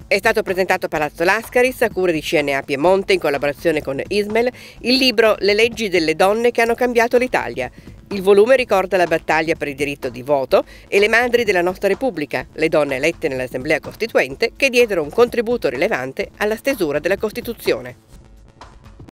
È stato presentato a Palazzo Lascaris, a cura di CNA Piemonte, in collaborazione con ISMEL, il libro Le leggi delle donne che hanno cambiato l'Italia. Il volume ricorda la battaglia per il diritto di voto e le madri della nostra Repubblica, le donne elette nell'Assemblea Costituente, che diedero un contributo rilevante alla stesura della Costituzione.